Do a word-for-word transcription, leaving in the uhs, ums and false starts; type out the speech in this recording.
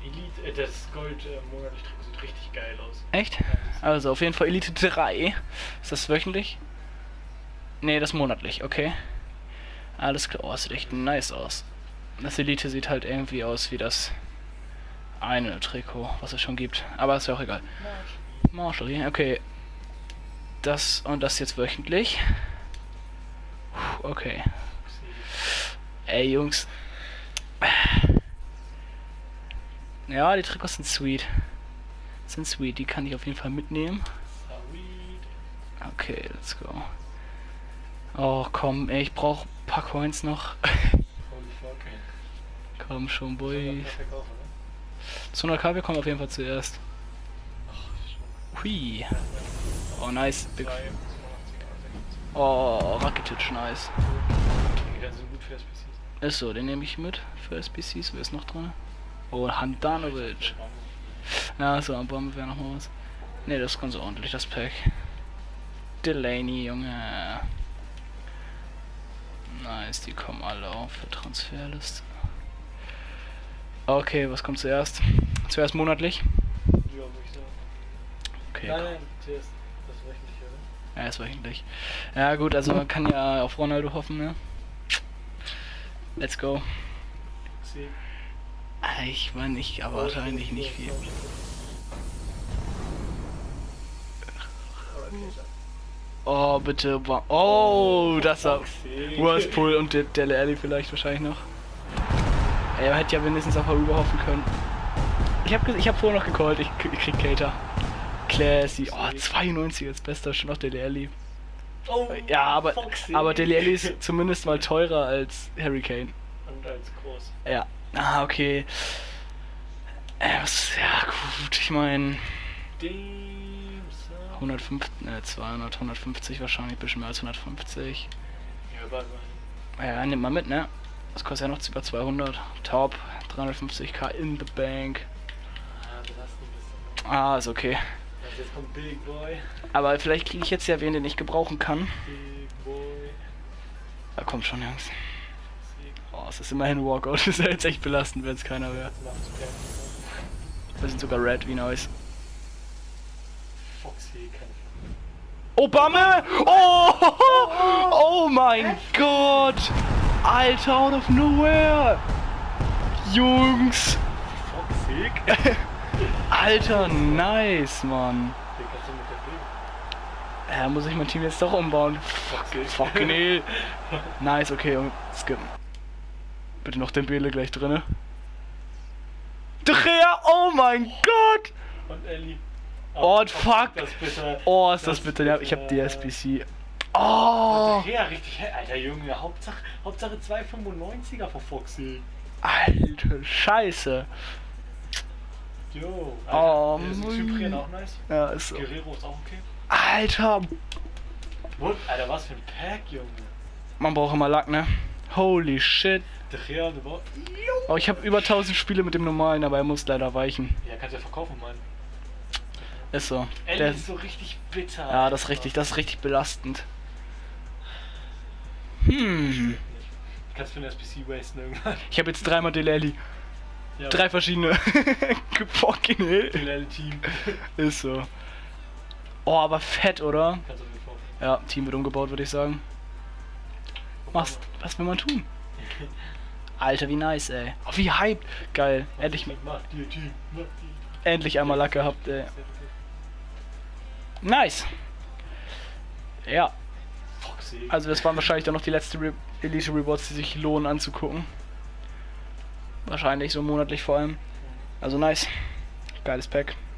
Elite, äh, das Gold äh, monatlich Trikot sieht richtig geil aus. Echt? Also auf jeden Fall Elite drei. Ist das wöchentlich? Ne, das monatlich, okay. Alles klar, oh, das sieht echt nice aus. Das Elite sieht halt irgendwie aus wie das eine Trikot, was es schon gibt. Aber ist ja auch egal. Marshall, okay. Das und das jetzt wöchentlich. Okay. Ey, Jungs. Ja, die Trikots sind sweet. Sind sweet, die kann ich auf jeden Fall mitnehmen. Okay, let's go. Oh, komm, ey, ich brauch ein paar Coins noch. Komm schon, boy. Zu hundert K, wir kommen auf jeden Fall zuerst. Hui. Oh, nice. Big. Oh, Rakitic, nice. Ist so, den nehme ich mit für S B Cs. Wer ist noch drin? Oh, Handanovic. Na, so, am Bombe wäre noch mal was. Ne, das ist ganz ordentlich, das Pack. Delaney, Junge. Nice, die kommen alle auf für Transferliste. Okay, was kommt zuerst? Zuerst monatlich? Ja, würde ich sagen. Okay. Nein, nein, zuerst das wöchentliche, oder? Ja, ist wöchentlich. Ja gut, also man kann ja auf Ronaldo hoffen, ne? Let's go. Sieg. Ich meine, ich erwarte eigentlich nicht viel. Oh, bitte. Oh, das war Whirlpool und der Dele Alli vielleicht wahrscheinlich noch. Ey, er hätte ja wenigstens auf Rüber hoffen können. Ich hab, ich hab vorher noch gecallt, ich, ich krieg Cater. Classy. Oh, zweiundneunzig als bester, schon noch Dele Alli. Oh, ja, aber, Foxy. aber Dele Alli ist zumindest mal teurer als Harry Kane. Und als groß. Ja. Ah, okay. Äh, was, ja, gut, ich meine. hundertfünfzig, ne, zweihundert, hundertfünfzig wahrscheinlich, ein bisschen mehr als hundertfünfzig. Ja, warte mal. Ja, nimm mal mit, ne? Das kostet ja noch über zweihundert. Top, dreihundertfünfzig K in the bank. Ah, das hast du ein bisschen. Ah, ist okay. Also jetzt kommt Big Boy. Aber vielleicht kriege ich jetzt ja wen, den ich gebrauchen kann. Big Boy. Da kommt schon, Jungs. Oh, es ist immerhin Walkout. Das ist ja jetzt echt belastend, wenn es keiner wäre. Wir sind sogar red, wie nice. Foxy kann ich. Obama! Oh! Oh mein Gott! Alter, out of nowhere! Jungs! Foxy? Alter, nice, Mann! Den kannst du mit der Bild. Ja, muss ich mein Team jetzt doch umbauen. Foxy. Fucking hell. Nice, okay, und skippen. Bitte noch den Bele gleich drinne. De Gea, oh mein Gott! Und Ellie. Oh, fuck! Das bitte. Oh, ist das, das bitte, ja, ich hab die S B C. Oh! Ja, richtig. Alter Junge, Hauptsache, Hauptsache zwei fünfundneunziger von Foxy. Alter Scheiße. Jo, Alter, Oh, der ist Zyprien auch nice. Ja, ist so. Guerrero ist auch okay. Alter! Und, Alter, was für ein Pack, Junge. Man braucht immer Lack, ne? Holy shit. De Gea, de Ball. Oh, ich habe über tausend Spiele mit dem normalen, aber er muss leider weichen. Ja, kannst du ja verkaufen, Mann. Ist so. Ellie Der, ist so richtig bitter. ja, das ist richtig, das ist richtig belastend. Hm. Kannst du für eine S P C wasten irgendwann. Ich habe jetzt dreimal Delali. Ja, Drei verschiedene. Fucking hell. Team. Ist so. Oh, aber fett, oder? Kannst du mir kaufen. Ja, Team wird umgebaut, würde ich sagen. Machst, was will man tun? Alter, wie nice, ey. Oh, wie hyped. Geil. Endlich, Mach dir Team. Mach dir. endlich einmal Lack gehabt, ey. Nice. Ja. Foxy. Also das waren wahrscheinlich dann noch die letzten Re Elite Rewards, die sich lohnen anzugucken. Wahrscheinlich so monatlich vor allem. Also nice. Geiles Pack.